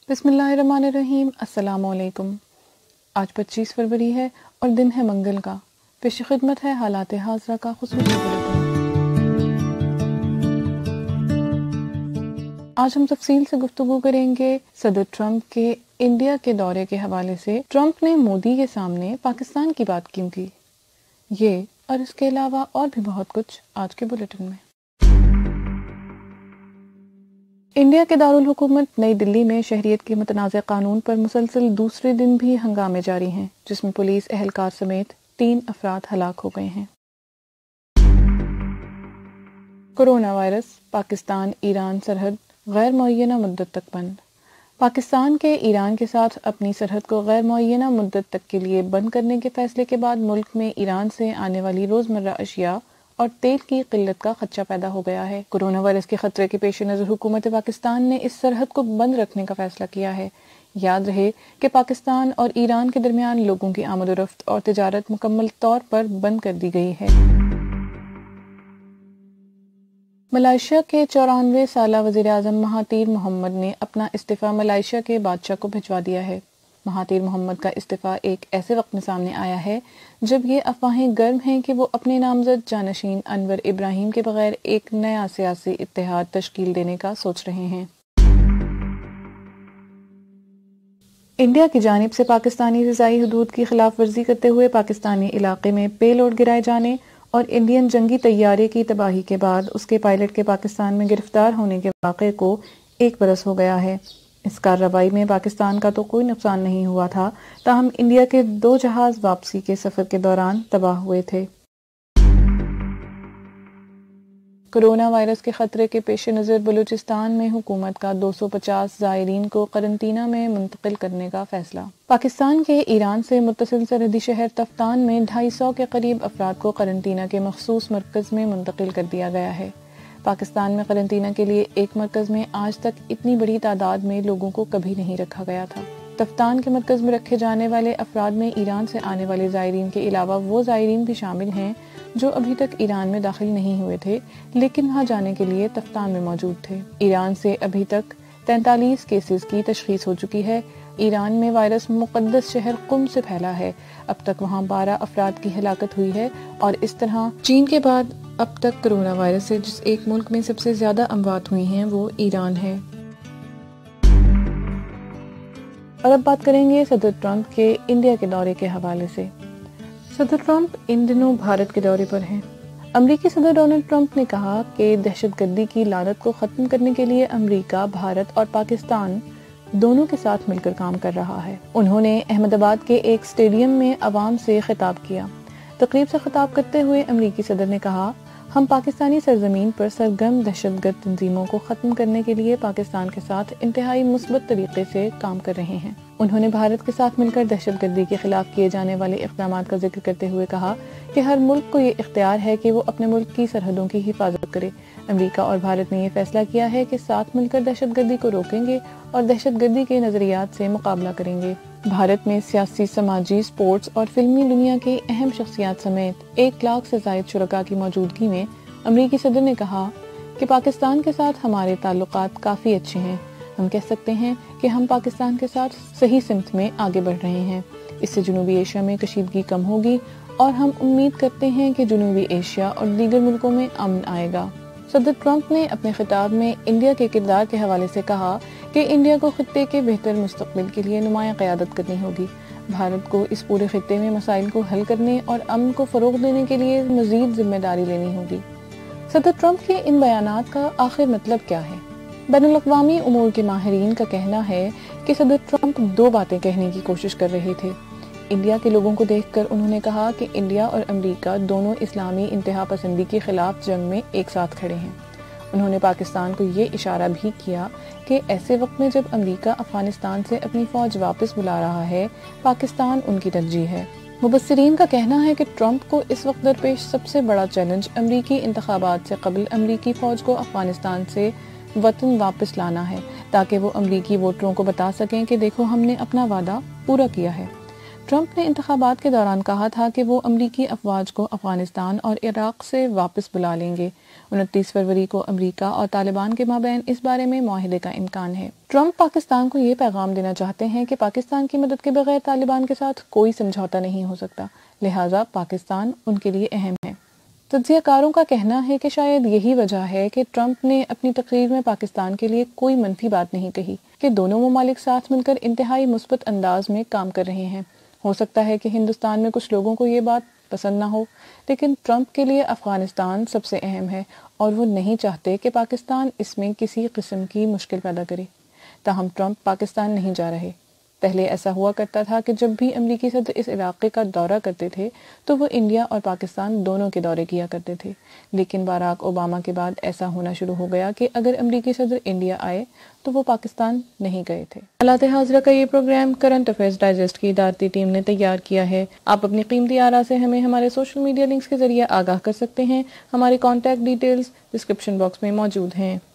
بسم اللہ الرحمن الرحیم۔ السلام علیکم۔ آج 25 فروری ہے اور دن ہے منگل کا۔ پیش خدمت ہے حالات حاضرہ کا خصوصی بلیٹن۔ آج ہم تفصیل سے گفتگو کریں گے صدر ٹرمپ کے انڈیا کے دورے کے حوالے سے۔ ٹرمپ نے مودی کے سامنے پاکستان کی بات کیوں کی؟ یہ اور اس کے علاوہ اور بھی بہت کچھ آج کے بلیٹن میں۔ انڈیا کے دارالحکومت نئی دلی میں شہریت کے متنازع قانون پر مسلسل دوسرے دن بھی ہنگامے جاری ہیں، جس میں پولیس اہلکار سمیت 3 افراد ہلاک ہو گئے ہیں۔ کورونا وائرس، پاکستان ایران سرحد غیر معینہ مدت تک بند۔ پاکستان کے ایران کے ساتھ اپنی سرحد کو غیر معینہ مدت تک کے لیے بند کرنے کے فیصلے کے بعد ملک میں ایران سے آنے والی روزمرہ اشیاء اور تیل کی قلت کا خدشہ پیدا ہو گیا ہے۔ کورونا وائرس کے خطرے کے پیش نظر حکومت پاکستان نے اس سرحد کو بند رکھنے کا فیصلہ کیا ہے۔ یاد رہے کہ پاکستان اور ایران کے درمیان لوگوں کی آمد و رفت اور تجارت مکمل طور پر بند کر دی گئی ہے۔ ملائیشیا کے 94 سالہ وزیر اعظم مہاتیر محمد نے اپنا استعفیٰ ملائیشیا کے بادشاہ کو بھجوا دیا ہے۔ مہاتیر محمد کا استعفیٰ ایک ایسے وقت میں سامنے آیا ہے جب یہ افواہیں گرم ہیں کہ وہ اپنے نامزد جانشین انور ابراہیم کے بغیر ایک نیا سیاسی اتحاد تشکیل دینے کا سوچ رہے ہیں۔ انڈیا کی جانب سے پاکستانی فضائی حدود کی خلاف ورزی کرتے ہوئے پاکستانی علاقے میں پے لوڈ گرائے جانے اور انڈین جنگی طیارے کی تباہی کے بعد اس کے پائلٹ کے پاکستان میں گرفتار ہونے کے واقعے کو 1 برس ہو گیا ہے۔ اس کارروائی میں پاکستان کا تو کوئی نقصان نہیں ہوا تھا، تاہم انڈیا کے 2 جہاز واپسی کے سفر کے دوران تباہ ہوئے تھے۔ کورونا وائرس کے خطرے کے پیش نظر بلوچستان میں حکومت کا 250 زائرین کو قرنطینہ میں منتقل کرنے کا فیصلہ۔ پاکستان کے ایران سے متصل سرحدی شہر تفتان میں 250 کے قریب افراد کو قرنطینہ کے مخصوص مرکز میں منتقل کر دیا گیا ہے۔ پاکستان میں قرنطینہ کے لیے ایک مرکز میں آج تک اتنی بڑی تعداد میں لوگوں کو کبھی نہیں رکھا گیا تھا۔ تفتان کے مرکز میں رکھے جانے والے افراد میں ایران سے آنے والے زائرین کے علاوہ وہ زائرین بھی شامل ہیں جو ابھی تک ایران میں داخل نہیں ہوئے تھے لیکن وہاں جانے کے لیے تفتان میں موجود تھے۔ ایران سے ابھی تک 43 کیسز کی تشخیص ہو چکی ہے۔ ایران میں وائرس مقدس شہر قم سے پھیلا ہے۔ اب تک وہاں 12 افراد کی ہلاکت ہوئی ہے اور اس طرح چین کے بعد اب تک کورونا وائرس سے جس ایک ملک میں سب سے زیادہ اموات ہوئی ہیں وہ ایران ہے۔ اور اب بات کریں گے صدر ٹرمپ کے انڈیا کے دورے کے حوالے سے۔ صدر ٹرمپ ان دنوں بھارت کے دورے پر ہیں۔ امریکی صدر ڈونلڈ ٹرمپ نے کہا کہ دہشت گردی کی لعنت کو ختم کرنے کے لیے امریکہ، بھارت اور پاکستان دونوں کے ساتھ مل کر کام کر رہا ہے۔ انہوں نے احمد آباد کے ایک اسٹیڈیم میں عوام سے خطاب کیا۔ تقریب سے خطاب کرتے ہوئے امریکی صدر نے کہا، ہم پاکستانی سرزمین پر سرگرم دہشت گرد تنظیموں کو ختم کرنے کے لیے پاکستان کے ساتھ انتہائی مثبت طریقے سے کام کر رہے ہیں۔ انہوں نے بھارت کے ساتھ مل کر دہشت گردی کے خلاف کیے جانے والے اقدامات کا ذکر کرتے ہوئے کہا کہ ہر ملک کو یہ اختیار ہے کہ وہ اپنے ملک کی سرحدوں کی حفاظت کرے۔ امریکہ اور بھارت نے یہ فیصلہ کیا ہے کہ ساتھ مل کر دہشت گردی کو روکیں گے اور دہشت گردی کے نظریات سے مقابلہ کریں گے۔ بھارت میں سیاسی، سماجی، سپورٹس اور فلمی دنیا کی اہم شخصیات سمیت 1 لاکھ سے زائد شرکاء کی موجودگی میں امریکی صدر نے کہا کہ پاکستان کے ساتھ ہمارے تعلقات کافی اچھے ہیں۔ ہم کہہ سکتے ہیں کہ ہم پاکستان کے ساتھ صحیح سمت میں آگے بڑھ رہے ہیں۔ اس سے جنوبی ایشیا میں کشیدگی کم ہوگی اور ہم امید کرتے ہیں کہ جنوبی ایشیا اور دیگر ملکوں میں امن آئے گا۔ صدر ٹرمپ نے اپنے خطاب میں انڈیا کے کردار کے حوالے سے کہا کہ انڈیا کو خطے کے بہتر مستقبل کے لیے نمایاں قیادت کرنی ہوگی۔ بھارت کو اس پورے خطے میں مسائل کو حل کرنے اور امن کو فروغ دینے کے لیے مزید ذمہ داری لینی ہوگی۔ صدر ٹرمپ کے ان بیانات کا آخر مطلب کیا ہے؟ بین الاقوامی امور کے ماہرین کا کہنا ہے کہ صدر ٹرمپ 2 باتیں کہنے کی کوشش کر رہے تھے۔ انڈیا کے لوگوں کو دیکھ کر انہوں نے کہا کہ انڈیا اور امریکہ دونوں اسلامی انتہا پسندی کے خلاف جنگ میں ایک ساتھ کھڑے ہیں۔ انہوں نے پاکستان کو یہ اشارہ بھی کیا کہ ایسے وقت میں جب امریکہ افغانستان سے اپنی فوج واپس بلا رہا ہے، پاکستان ان کی ترجیح ہے۔ مبصرین کا کہنا ہے کہ ٹرمپ کو اس وقت درپیش سب سے بڑا چیلنج امریکی انتخابات سے قبل امریکی فوج کو افغانستان سے وطن واپس لانا ہے، تاکہ وہ امریکی ووٹروں کو بتا سکیں کہ دیکھو ہم نے اپنا وعدہ پورا کیا ہے۔ ٹرمپ نے انتخابات کے دوران کہا تھا کہ وہ امریکی افواج کو افغانستان اور عراق سے واپس بلا لیں گے۔ 29 فروری کو امریکہ اور طالبان کے مابین اس بارے میں معاہدے کا امکان ہے۔ ٹرمپ پاکستان کو یہ پیغام دینا چاہتے ہیں کہ پاکستان کی مدد کے بغیر طالبان کے ساتھ کوئی سمجھوتا نہیں ہو سکتا، لہٰذا پاکستان ان کے لیے اہم ہے۔ تجزیہ کاروں کا کہنا ہے کہ شاید یہی وجہ ہے کہ ٹرمپ نے اپنی تقریر میں پاکستان کے لیے کوئی منفی بات نہیں کہی کہ دونوں ممالک ساتھ مل کر انتہائی مثبت انداز میں کام کر رہے ہیں۔ ہو سکتا ہے کہ ہندوستان میں کچھ لوگوں کو یہ بات پسند نہ ہو، لیکن ٹرمپ کے لیے افغانستان سب سے اہم ہے اور وہ نہیں چاہتے کہ پاکستان اس میں کسی قسم کی مشکل پیدا کرے۔ تاہم ٹرمپ پاکستان نہیں جا رہے۔ پہلے ایسا ہوا کرتا تھا کہ جب بھی امریکی صدر اس علاقے کا دورہ کرتے تھے تو وہ انڈیا اور پاکستان دونوں کے دورے کیا کرتے تھے، لیکن باراک اوباما کے بعد ایسا ہونا شروع ہو گیا کہ اگر امریکی صدر انڈیا آئے تو وہ پاکستان نہیں گئے تھے۔ حالات حاضرہ کا یہ پروگرام کرنٹ افیئرز ڈائجسٹ کی ادارتی ٹیم نے تیار کیا ہے۔ آپ اپنی قیمتی آراء سے ہمیں ہمارے سوشل میڈیا لنکس کے ذریعے آگاہ کر سکتے ہیں۔ ہماری کانٹیکٹ ڈیٹیلز ڈسکرپشن باکس میں موجود ہیں۔